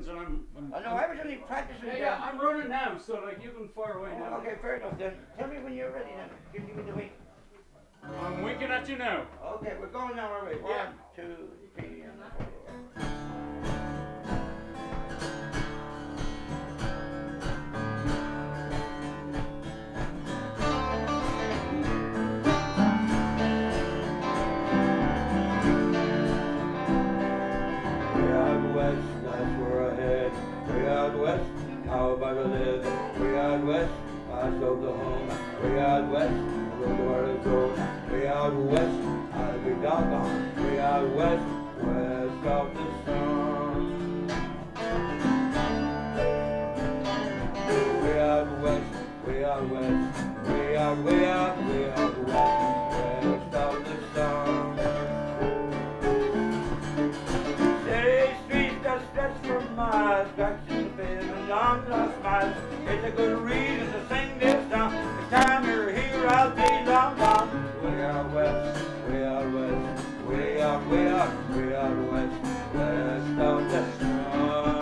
and I'm I know, I was only practicing. yeah, I'm running now, so like you can fire away now. Okay, fair enough then. Tell me when you're ready then. Give me the wink. I'm winking at you now. Okay, we're going now, are we? Yeah. 1, 2, 3, and 4. How about a live? Way out west, past Oklahoma. Way out west, road to Arizona. Way out west, I'll be doggone. Way out west, west of the sun. Way out west, way out west. Way out, way out, way out west, west of the sun. City streets that stretch for miles, back to the pavement, long lost miles. It's a good reason to sing this song. The time you're here, I'll be long gone. Way out west, way out west, way out, way out, way out west, west of the sun.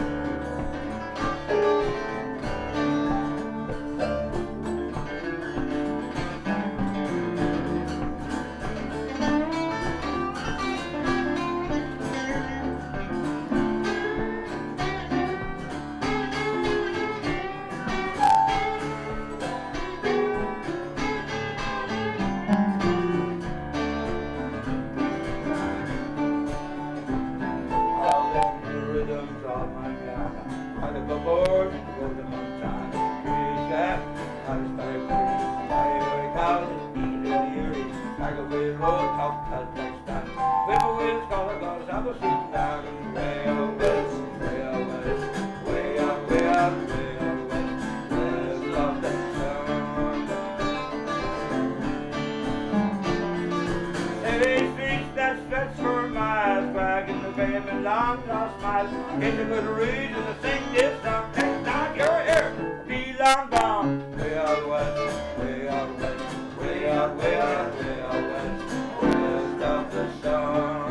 Long lost miles, it's a good reason to sing this song. Next time you're here, be long gone. Way out west, way out west, way out, way out, way out west, west of the sun.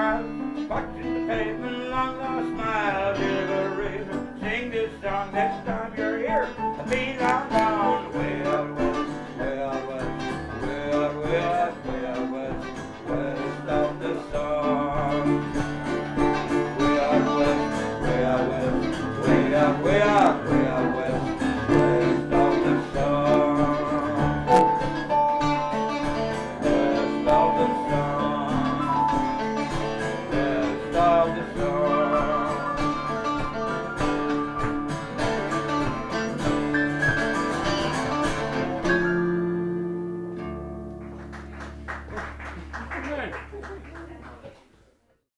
Watching the pavement, long lost miles, hear the reason, sing this song next time.